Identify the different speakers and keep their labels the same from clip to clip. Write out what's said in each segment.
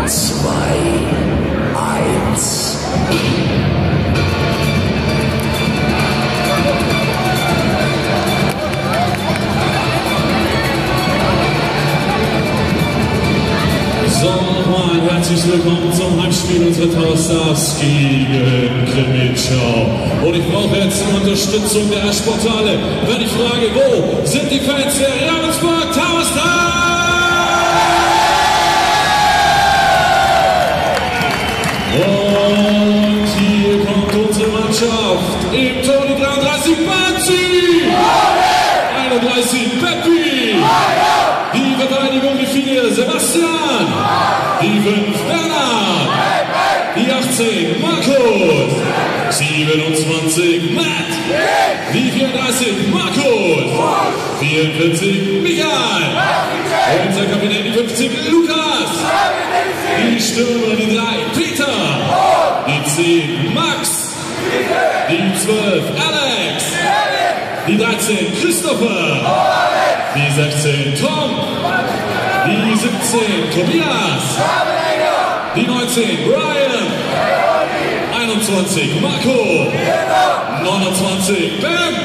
Speaker 1: 2, 1.
Speaker 2: So, nochmal herzlich willkommen zum Heimspiel unserer Tower Stars gegen Krimitschau. Und ich brauche jetzt die Unterstützung der Sportale, wenn ich frage, wo sind die Fans der Ravensburg Tower Stars? Und hier kommt unsere Mannschaft. Im Tor die 33 Banzi, 31 Peppi, die Verteidigung die 4 Sebastian, die 5 Bernhard, die 18 Markus, 27 Matt, die 34 Markus, 44 Michael, unser Kapitän die 50 Lukas, die Stürmer die 3 Peter, die 10 Max, die 12 Alex, die 13 Christopher, die 16 Tom, die 17 Tobias, die 19 Brian, 21 Marco, 29 Ben,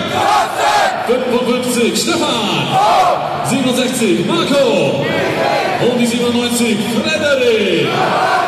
Speaker 2: 55 Stefan, 67 Marco und die 97 Frederik.